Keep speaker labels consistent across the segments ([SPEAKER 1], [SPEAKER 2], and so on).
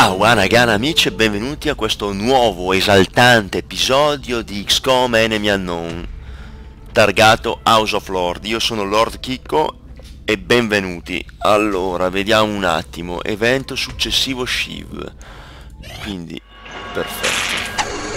[SPEAKER 1] Ciao Anagana amici e benvenuti a questo nuovo esaltante episodio di XCOM Enemy Unknown targato House of Lord. Io sono Lord Chicco e benvenuti. Allora, vediamo un attimo. Evento successivo Shiv. Quindi, perfetto.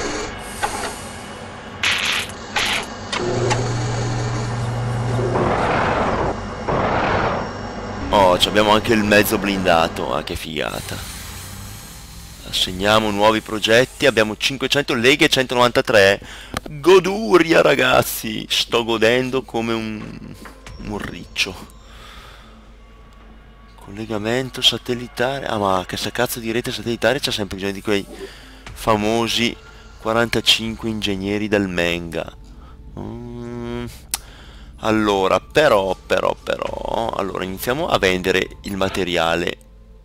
[SPEAKER 1] Oh, abbiamo anche il mezzo blindato. Ah, che figata. Assegniamo nuovi progetti, abbiamo 500 leghe e 193. Goduria ragazzi, sto godendo come un riccio. Collegamento satellitare. Ah, ma che sta cazzo di rete satellitare, c'ha sempre bisogno di quei famosi 45 ingegneri del Menga. Allora, però, allora iniziamo a vendere il materiale.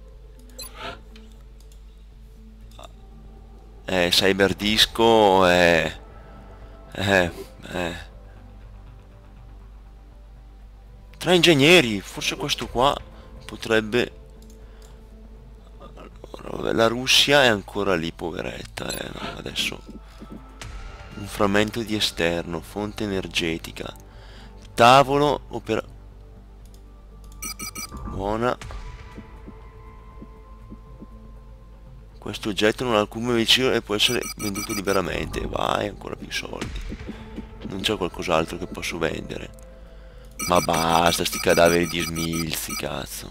[SPEAKER 1] Cyberdisco Tra ingegneri, forse questo qua potrebbe. Allora, vabbè, la Russia è ancora lì, poveretta, no, adesso un frammento di esterno, fonte energetica, tavolo, buona. Questo oggetto non ha alcun medicino e può essere venduto liberamente. Vai, ancora più soldi. Non c'è qualcos'altro che posso vendere. Ma basta, sti cadaveri di smilzi, cazzo.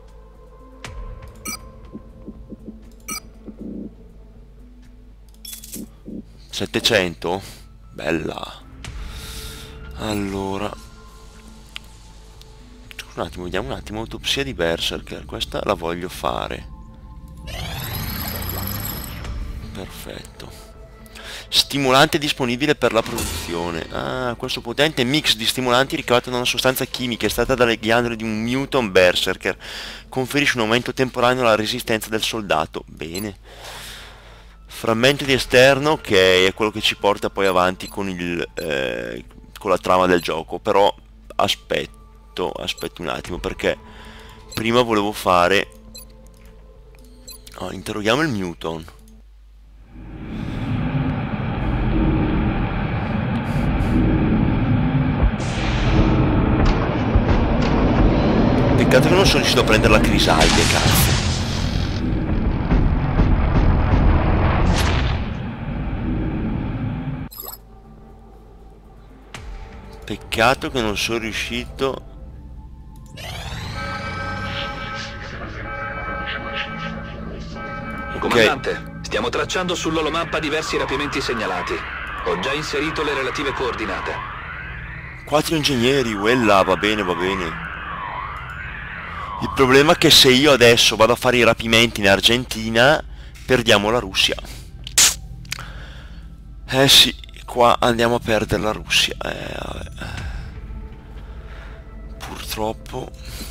[SPEAKER 1] $700? Bella. Allora. Un attimo, vediamo un attimo. Autopsia di Berserker. Questa la voglio fare. Perfetto. Stimolante disponibile per la produzione. Ah, questo potente mix di stimolanti ricavato da una sostanza chimica estratta dalle ghiandole di un mutant berserker conferisce un aumento temporaneo alla resistenza del soldato. Bene. Frammento di esterno, che è quello che ci porta poi avanti con la trama del gioco. Però aspetto un attimo, perché prima volevo fare. Interroghiamo il mutant. Peccato che non sono riuscito a prendere la crisalide, cazzo. Peccato che non sono riuscito.
[SPEAKER 2] Comandante, stiamo tracciando sull'olomappa diversi rapimenti segnalati. Ho già inserito le relative coordinate.
[SPEAKER 1] 4 ingegneri, quella va bene, va bene. Il problema è che se io adesso vado a fare i rapimenti in Argentina, perdiamo la Russia. Eh sì, qua andiamo a perdere la Russia. Vabbè. Purtroppo.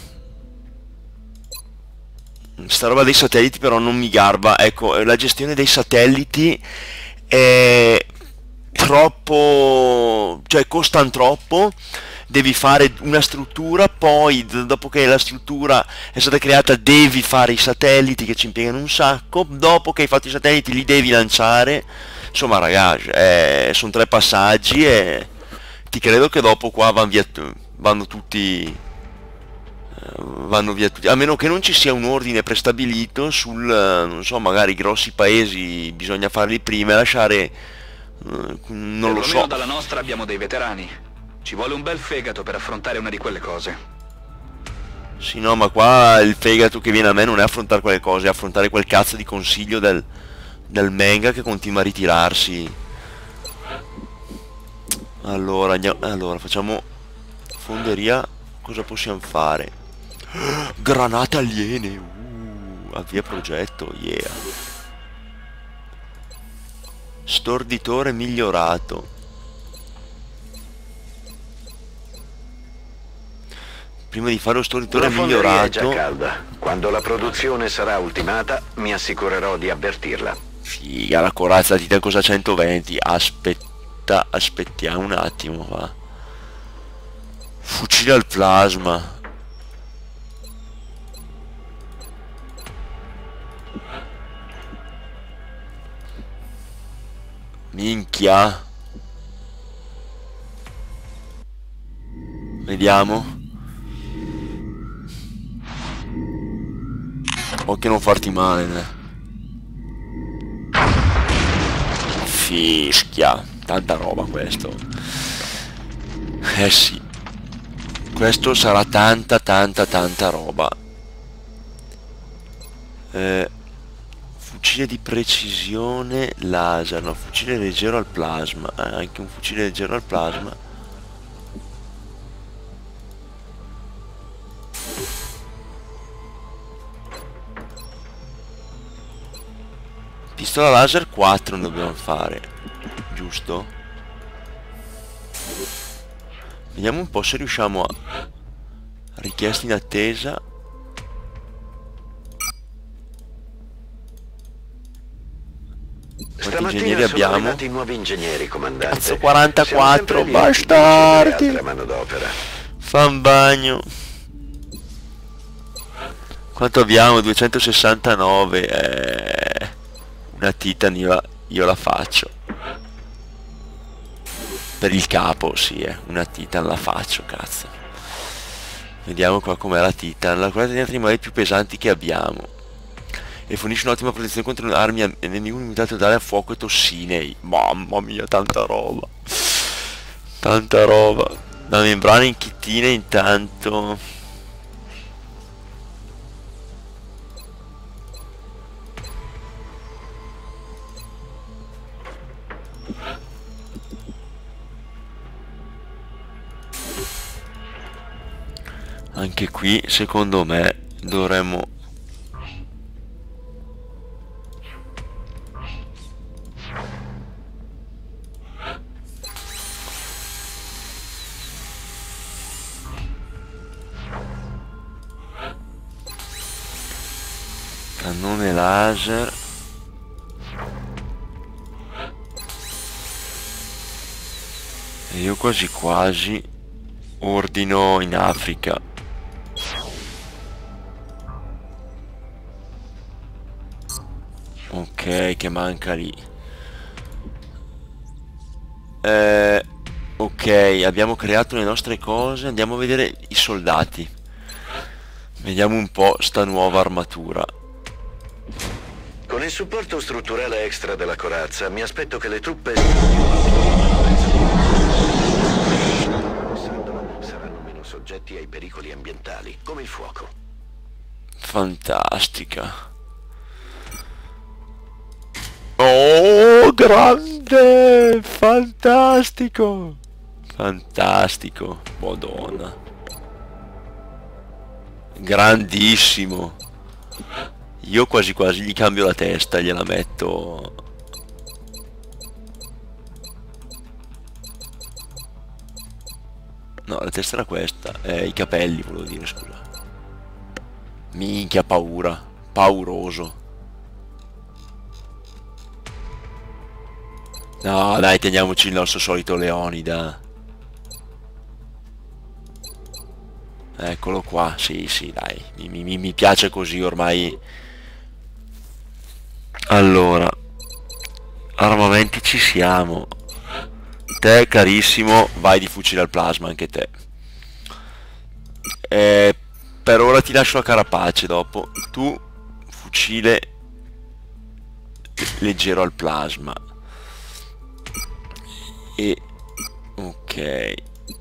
[SPEAKER 1] Sta roba dei satelliti però non mi garba. Ecco, la gestione dei satelliti è troppo. Cioè, costano troppo. Devi fare una struttura, poi dopo che la struttura è stata creata devi fare i satelliti che ci impiegano un sacco, dopo che hai fatto i satelliti li devi lanciare. Insomma ragazzi, sono 3 passaggi e ti credo che dopo qua vanno tutti, vanno via tutti, a meno che non ci sia un ordine prestabilito sul, non so, magari i grossi paesi bisogna farli prima e lasciare, non lo so.
[SPEAKER 2] Dalla nostra abbiamo dei veterani. Ci vuole un bel fegato per affrontare una di quelle cose.
[SPEAKER 1] Sì, no, ma qua il fegato che viene a me non è affrontare quelle cose, è affrontare quel cazzo di consiglio del Menga che continua a ritirarsi. Allora, allora facciamo fonderia. Cosa possiamo fare? Granate aliene. Avvia progetto, yeah. Storditore migliorato. Prima di fare lo storditore migliorato.
[SPEAKER 3] È già calda. Quando la produzione sarà ultimata, mi assicurerò di avvertirla.
[SPEAKER 1] Figa, la corazza di te cosa 120. Aspettiamo un attimo, va. Fucile al plasma. Minchia. Vediamo. Occhio a non farti male, Fischia. Tanta roba questo. Eh sì. Questo sarà tanta roba. Fucile di precisione laser. No, fucile leggero al plasma. Anche un fucile leggero al plasma. Pistola laser 4 dobbiamo fare, giusto? Vediamo un po' se riusciamo a... Richieste in attesa. Quanti ingegneri abbiamo?
[SPEAKER 3] Arrivati nuovi ingegneri, comandante.
[SPEAKER 1] Cazzo, 44,
[SPEAKER 3] bastardi!
[SPEAKER 1] bastardi!
[SPEAKER 3] Manodopera.
[SPEAKER 1] Fan bagno. Quanto abbiamo? 269. Una Titan io la faccio. Per il capo, sì, una Titan la faccio, cazzo. Vediamo qua com'è la Titan. Quella degli altri modelli più pesanti che abbiamo. E fornisce un'ottima protezione contro armi e nemici limitati totale a fuoco e tossine. Mamma mia, tanta roba. Tanta roba. La membrana in chittine intanto. Anche qui secondo me dovremmo cannone laser. E io quasi quasi ordino in Africa. Ok, che manca lì. Ok, abbiamo creato le nostre cose. Andiamo a vedere i soldati. Vediamo un po' sta nuova armatura.
[SPEAKER 3] Con il supporto strutturale extra della corazza, mi aspetto che le truppe saranno meno soggetti ai pericoli ambientali, come il fuoco.
[SPEAKER 1] Fantastica. Oh, grande! Fantastico! Fantastico, Madonna. Grandissimo. Io quasi quasi gli cambio la testa, gliela metto. No, la testa era questa. I capelli, volevo dire, scusa. Minchia, paura. Pauroso. No, dai, teniamoci il nostro solito Leonida. Eccolo qua, sì, sì, dai. Mi piace così ormai. Allora, armamenti ci siamo. Te, carissimo, vai di fucile al plasma, anche te. Per ora ti lascio la carapace dopo. Tu, fucile leggero al plasma. E ok,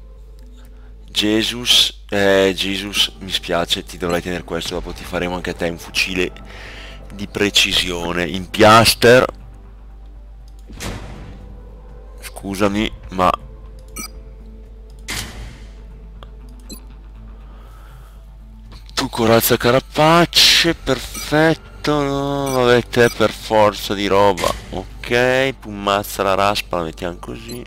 [SPEAKER 1] Jesus, mi spiace, ti dovrai tenere questo, dopo ti faremo anche a te un fucile di precisione in piaster. Scusami, ma tu corazza carapace, perfetto, no, vabbè, te per forza di roba. Ok, pummazza la raspa, la mettiamo così.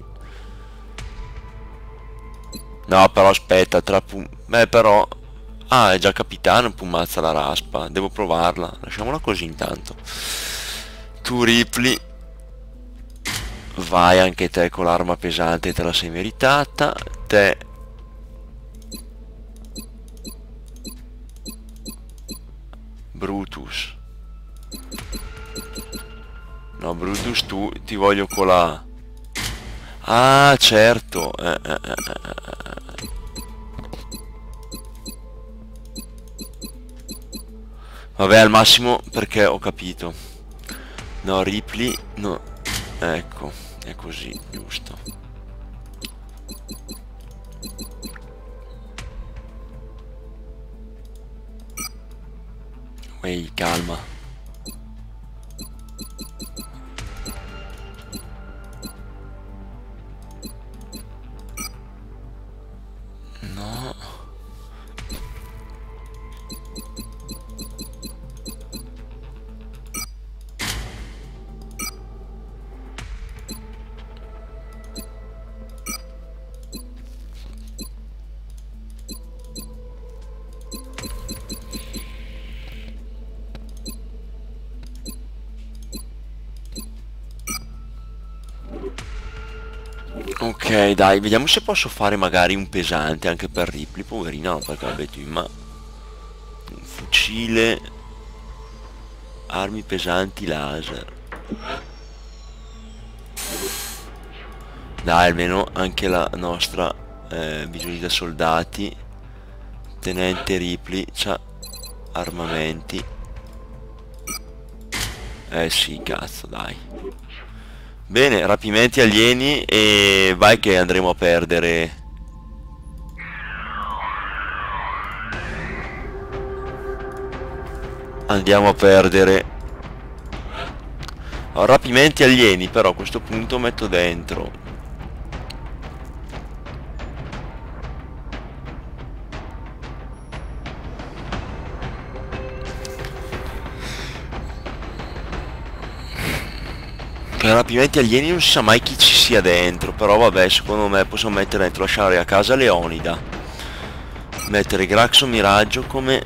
[SPEAKER 1] No, però aspetta, però... Ah, è già capitano, pummazza la raspa. Devo provarla. Lasciamola così intanto. Tu, Ripley, vai anche te con l'arma pesante, te la sei meritata. Te... Brutus. No, Brutus, tu ti voglio con la... Ah, certo. Vabbè, al massimo perché ho capito. No, Ripley, no. Ecco, è così, giusto. Ehi, calma. No. Ok, dai, vediamo se posso fare magari un pesante anche per Ripley, poverina, no, perché vabbè tu, ma un fucile, armi pesanti laser. Dai, almeno anche la nostra bisogno da soldati, tenente Ripley, c'ha armamenti. Sì, cazzo, dai. Bene, rapimenti alieni e vai che andremo a perdere. Andiamo a perdere. Allora, rapimenti alieni, però a questo punto metto dentro. Per rapimenti alieni non si sa mai chi ci sia dentro, però vabbè, secondo me possiamo mettere dentro, lasciare a casa Leonida, mettere Graxo Miraggio come...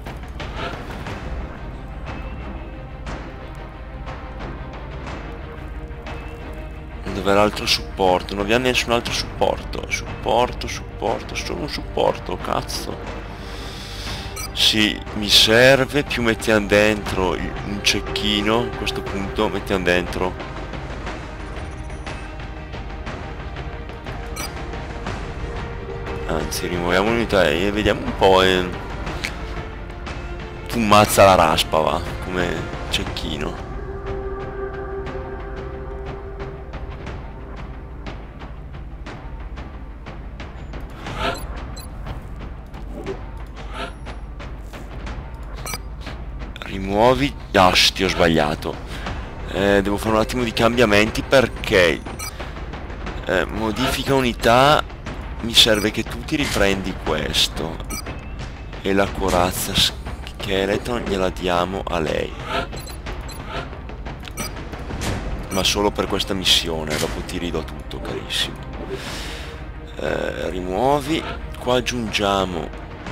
[SPEAKER 1] Dov'è l'altro supporto? Non abbiamo nessun altro supporto. Supporto, solo un supporto, cazzo. Sì, mi serve, più mettiamo dentro un cecchino, a questo punto mettiamo dentro... Anzi, rimuoviamo l'unità e vediamo un po'. Fummazza la raspa, va, come cecchino. Rimuovi... Ah, ti ho sbagliato. Devo fare un attimo di cambiamenti perché... modifica unità... Mi serve che tu ti riprendi questo e la corazza Skeleton gliela diamo a lei, ma solo per questa missione, dopo ti ridò tutto, carissimo. Rimuovi, qua aggiungiamo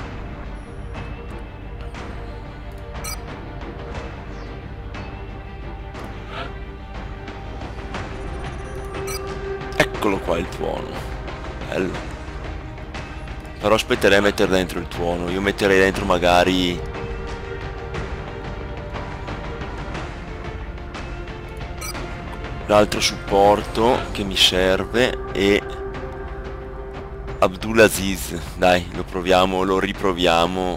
[SPEAKER 1] eccolo qua il tuono, bello. Però aspetterei a mettere dentro il tuono. Io metterei dentro magari... l'altro supporto che mi serve e... Abdulaziz. Dai, lo proviamo, lo riproviamo.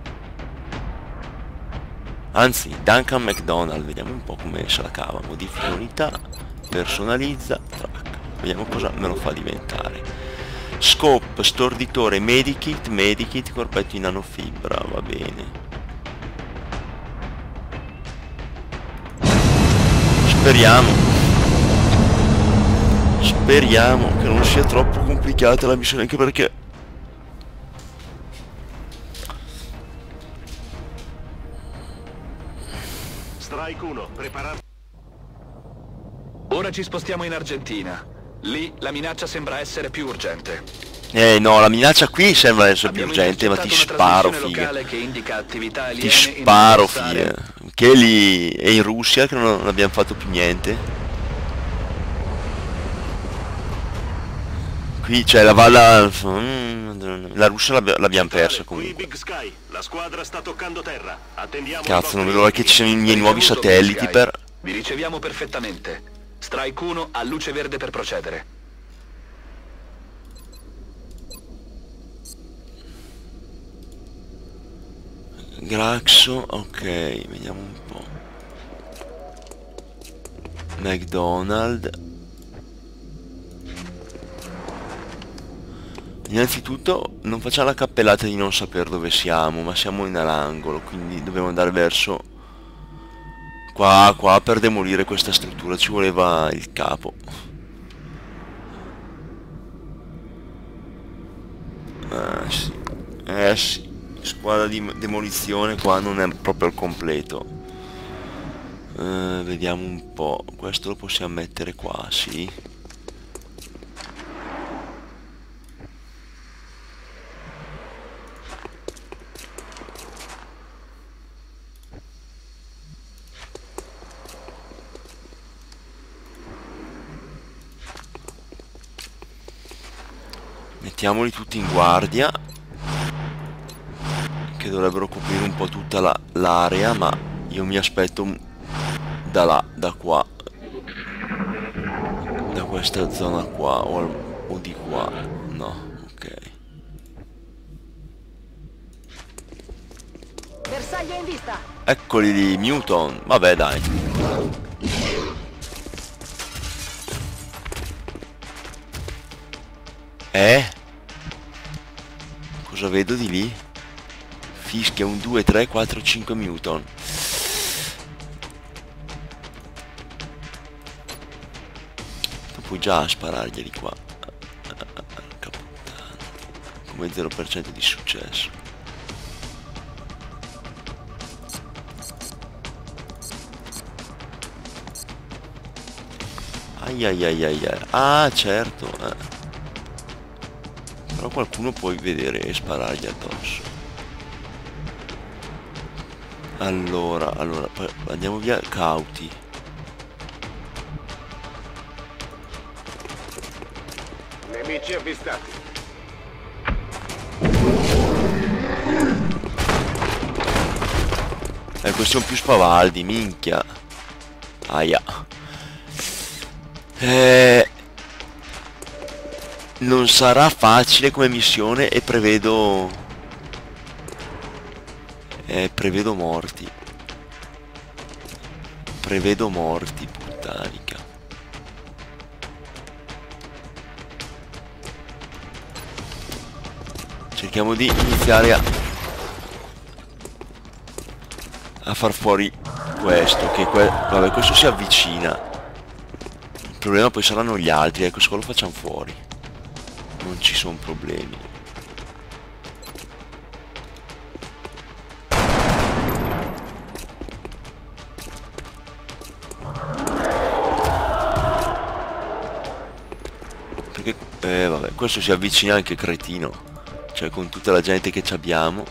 [SPEAKER 1] Anzi, Duncan McDonald. Vediamo un po' come se la cava. Modifica unità. Personalizza. Track. Vediamo cosa me lo fa diventare. Scope, storditore, medikit, corpetto in nanofibra, va bene. Speriamo che non sia troppo complicata la missione, anche perché...
[SPEAKER 4] Strike 1, preparato.
[SPEAKER 2] Ora ci spostiamo in Argentina. Lì la minaccia sembra essere più urgente.
[SPEAKER 1] No, la minaccia qui sembra essere più urgente, ma ti sparo, figa. Ti sparo, figa. Che lì è in Russia, che non abbiamo fatto più niente. Qui c'è la valla... La Russia l'abbiamo persa comunque.
[SPEAKER 4] Qui Big Sky, la squadra sta toccando terra. Attendiamo.
[SPEAKER 1] Cazzo, non vedo l'ora che ci siano i miei nuovi satelliti per...
[SPEAKER 2] Vi riceviamo perfettamente. Strike 1 ha luce verde per procedere.
[SPEAKER 1] Graxo, ok, vediamo un po'. McDonald's. Innanzitutto non facciamo la cappellata di non sapere dove siamo, ma siamo in all'angolo, quindi dobbiamo andare verso qua per demolire questa struttura. Ci voleva il capo. Sì. Sì. Squadra di demolizione qua non è proprio al completo. Vediamo un po'. Questo lo possiamo mettere qua, sì. Mettiamoli tutti in guardia, che dovrebbero coprire un po' tutta l'area, ma io mi aspetto da qua, da questa zona qua o di qua. No, ok.
[SPEAKER 5] Bersaglio in vista.
[SPEAKER 1] Eccoli lì, Newton. Vabbè, dai. Cosa vedo di lì? Fischia un 2, 3, 4, 5 Newton. Tu puoi già spararglieli qua. Caputtana. Come 0% di successo. Ai ai ai ai ai. Ah, certo. Però qualcuno puoi vedere e sparargli addosso. Allora, poi andiamo via cauti.
[SPEAKER 4] Nemici avvistati.
[SPEAKER 1] Questi sono più spavaldi, minchia. Aia. Non sarà facile come missione e prevedo morti. Prevedo morti, puttanica. Cerchiamo di iniziare a far fuori questo, che vabbè, questo si avvicina. Il problema poi saranno gli altri, ecco, se lo facciamo fuori. Non ci sono problemi. Perché vabbè, questo si avvicina anche cretino. Cioè con tutta la gente che ci abbiamo.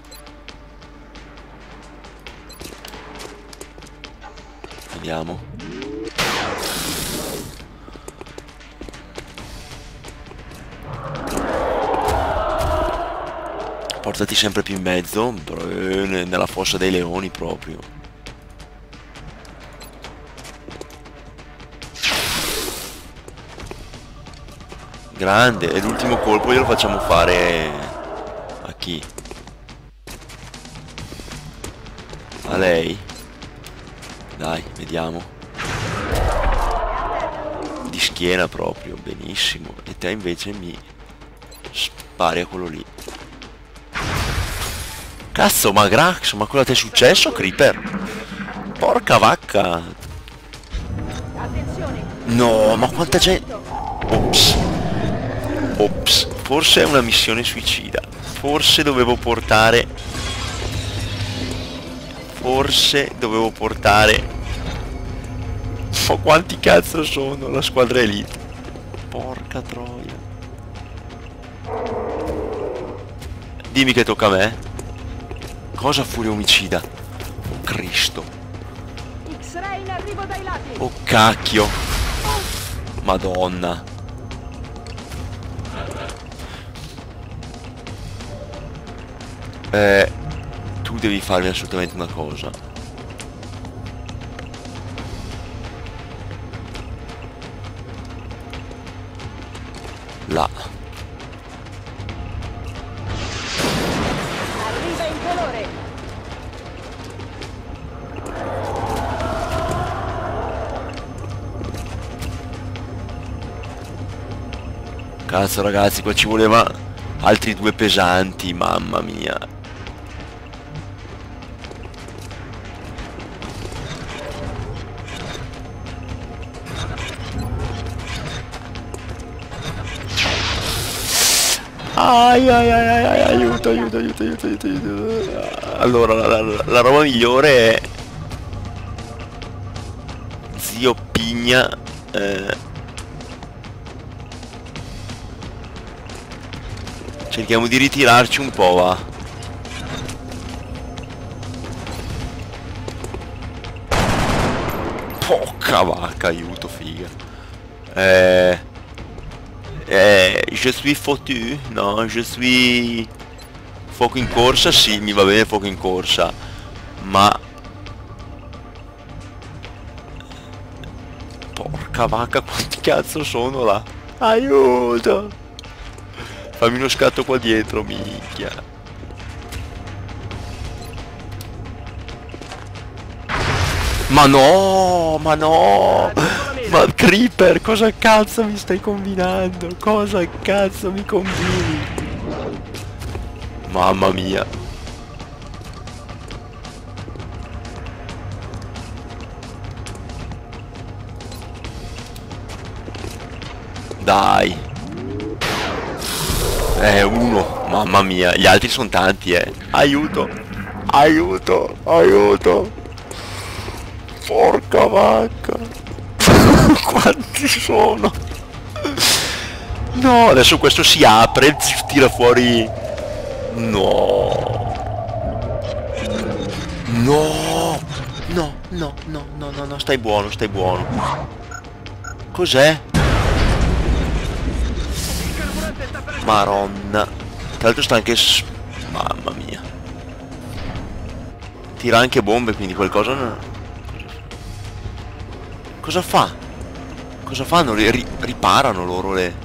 [SPEAKER 1] Vediamo. Portati sempre più in mezzo, nella fossa dei leoni proprio. Grande, e l'ultimo colpo glielo facciamo fare a chi? A lei? Dai, vediamo. Di schiena proprio, benissimo. E te invece mi spari a quello lì. Cazzo, ma Grax, ma cosa ti è successo, Creeper? Porca vacca. No, ma quanta gente. Ops, forse è una missione suicida. Forse dovevo portare ma quanti cazzo sono la squadra elite? Porca troia. Dimmi che tocca a me. Cosa furia omicida? Oh Cristo.
[SPEAKER 5] X-ray in arrivo dai lati.
[SPEAKER 1] Oh cacchio. Madonna. Tu devi farmi assolutamente una cosa. Là.
[SPEAKER 5] Arriva in colore.
[SPEAKER 1] Cazzo ragazzi, qua ci voleva altri 2 pesanti, mamma mia. Aiuto, aiuto, aiuto, aiuto, aiuto, aiuto. Allora, la roba migliore è zio Pigna. Cerchiamo di ritirarci un po', va. Porca vacca, aiuto, figa. Je suis foutu? No, je suis... Fuoco in corsa? Sì, mi va bene fuoco in corsa. Ma... Porca vacca, quanti cazzo sono là? Aiuto! Fammi uno scatto qua dietro, minchia. Ma no, ma no! Ma Creeper, cosa cazzo mi stai combinando? Cosa cazzo mi combini? Mamma mia. Dai. Uno. Mamma mia, gli altri sono tanti, Aiuto. Aiuto, aiuto. Porca vacca. Quanti sono? No, adesso questo si apre, tira fuori. No. No. No, no, no, no, no, no, stai buono, stai buono. Cos'è? Maronna. Tra l'altro sta anche... Mamma mia. Tira anche bombe, quindi qualcosa... Cosa fa? Cosa fanno? Riparano loro le...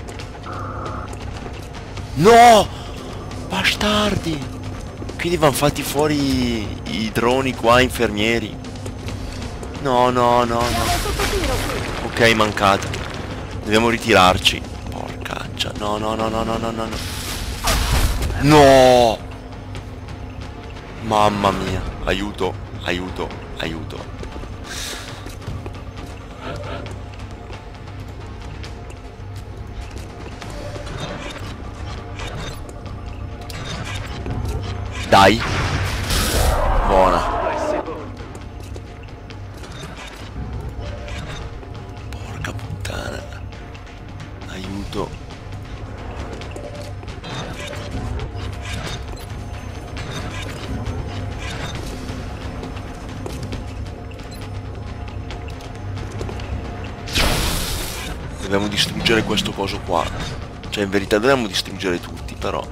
[SPEAKER 1] No! Bastardi! Quindi vanno fatti fuori i droni qua, infermieri. No, no, no, no. Ok, mancato. Dobbiamo ritirarci. Porcaccia. No, no, no, no, no, no, no. No! Mamma mia. Aiuto, aiuto, aiuto. Dai. Buona. Porca puttana. Aiuto. Dobbiamo distruggere questo coso qua. Cioè in verità dobbiamo distruggere tutti, però.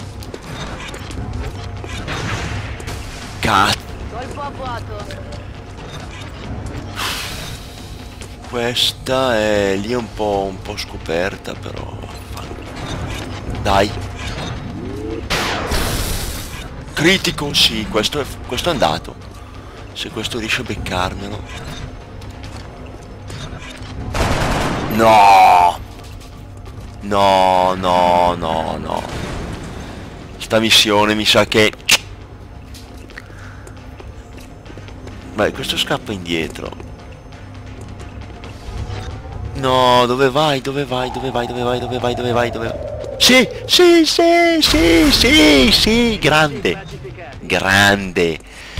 [SPEAKER 5] Colpo a vuoto.
[SPEAKER 1] Questa è lì un po' scoperta, però. Dai. Critico, sì, questo è andato. Se questo riesce a beccarmelo. No! No, no, no, no. Sta missione mi sa che... Beh, questo scappa indietro. No, dove vai? Dove vai? Dove vai? Dove vai? Dove vai? Dove vai? Dove vai? Sì, sì, sì, sì, sì, sì, grande. Grande.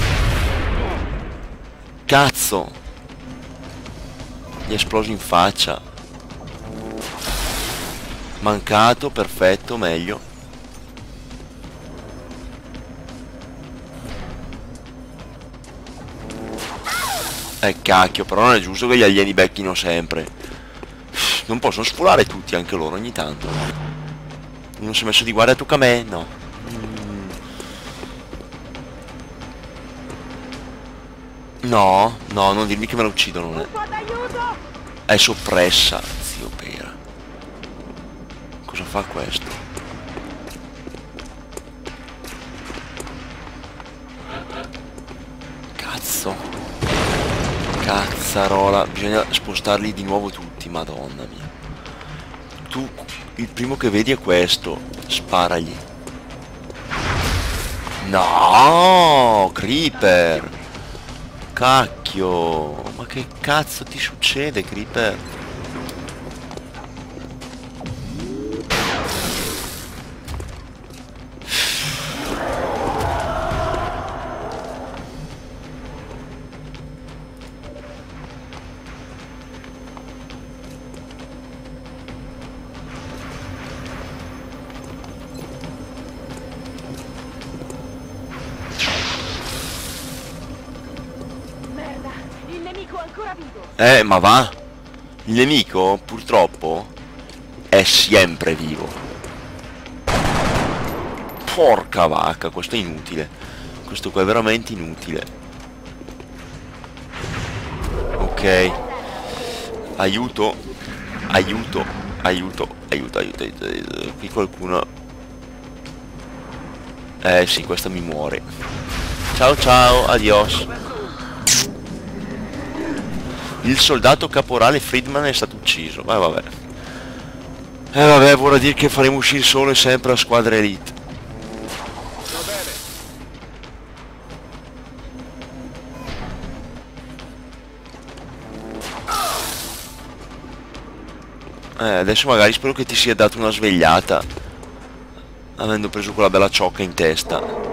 [SPEAKER 1] Cazzo. Gli è esploso in faccia. Mancato, perfetto, meglio. Cacchio, però non è giusto che gli alieni becchino sempre. Non possono sfolare tutti, anche loro, ogni tanto. Uno si è messo di guardia, tocca a me? No. No, no, non dirmi che me la uccidono. È soppressa, zio Pera. Cosa fa questo? Cazzo. Cazzarola. Bisogna spostarli di nuovo tutti, madonna mia. Tu, il primo che vedi è questo. Sparagli. No, Creeper. Cacchio. Ma che cazzo ti succede, Creeper? Ma va. Il nemico, purtroppo, è sempre vivo. Porca vacca, questo è inutile. Questo qua è veramente inutile. Ok. Aiuto. Aiuto. Aiuto. Aiuto, aiuto, aiuto, aiuto. Qui qualcuno... sì, questa mi muore. Ciao ciao, adios. Il soldato caporale Friedman è stato ucciso. Vabbè. Vabbè, vorrà dire che faremo uscire solo e sempre la squadra elite. Adesso magari spero che ti sia dato una svegliata, avendo preso quella bella ciocca in testa.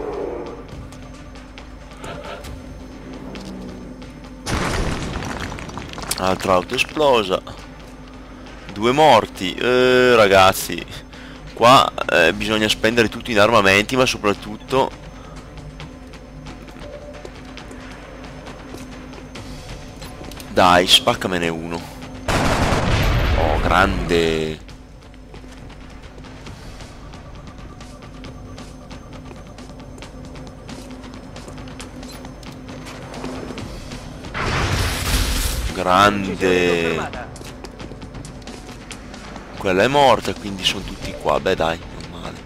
[SPEAKER 1] Altra auto esplosa. 2 morti. Ragazzi, qua bisogna spendere tutto in armamenti, ma soprattutto dai, spaccamene uno. Oh, grande. Grande. Quella è morta, quindi sono tutti qua. Beh dai, non male.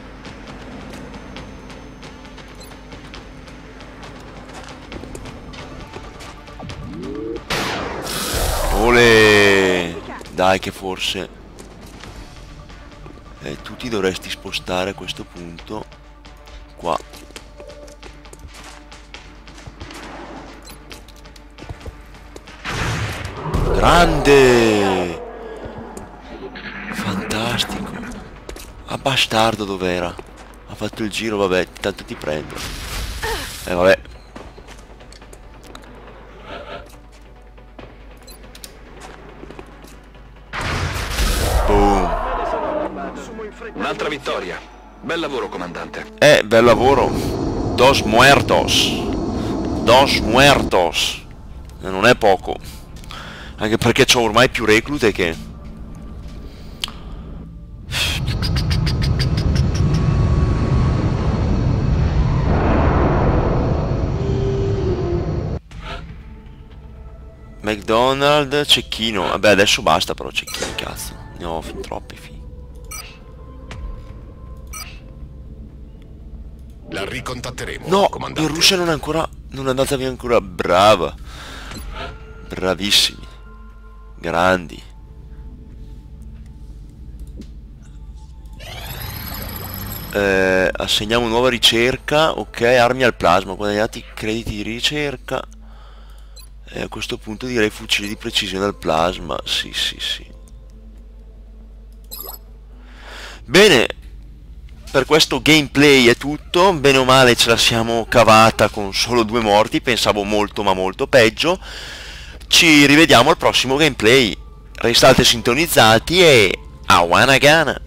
[SPEAKER 1] Olè. Dai che forse tu ti dovresti spostare a questo punto qua. Grande! Fantastico! Ah, bastardo, dov'era? Ha fatto il giro, vabbè, tanto ti prendo. Vabbè. Boom!
[SPEAKER 2] Un'altra vittoria. Bel lavoro, comandante.
[SPEAKER 1] Bel lavoro. Dos muertos. Dos muertos. Non è poco. Anche perché c'ho ormai più reclute che... McDonald's, cecchino. Vabbè, adesso basta però cecchini, cazzo. Ne ho fin troppi,
[SPEAKER 4] La ricontatteremo,
[SPEAKER 1] no,
[SPEAKER 4] comandante.
[SPEAKER 1] in Russia non è ancora... non è andata via ancora. Brava. Bravissimi. Grandi. Assegniamo nuova ricerca. Ok, armi al plasma. Guadagnati crediti di ricerca. A questo punto direi fucili di precisione al plasma. Sì, sì, sì. Bene. Per questo gameplay è tutto. Bene o male ce la siamo cavata con solo 2 morti. Pensavo molto ma molto peggio. Ci rivediamo al prossimo gameplay. Restate sintonizzati e a Wanagana.